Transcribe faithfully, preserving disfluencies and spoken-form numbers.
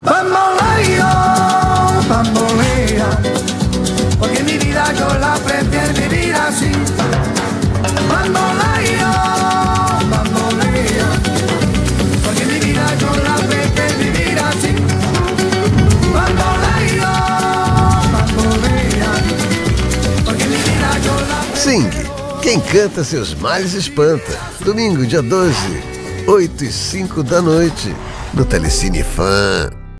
Bamboleo, bambolea, porque mi vida yo la prefiero vivir así. Bamboleo, bambolea, porque mi vida yo la prefiero vivir así. Bamboleo, bambolea, porque mi vida yo la... Sing, quem canta seus males espanta. Domingo, dia doze, oito e cinco da noite, no Telecine Fan.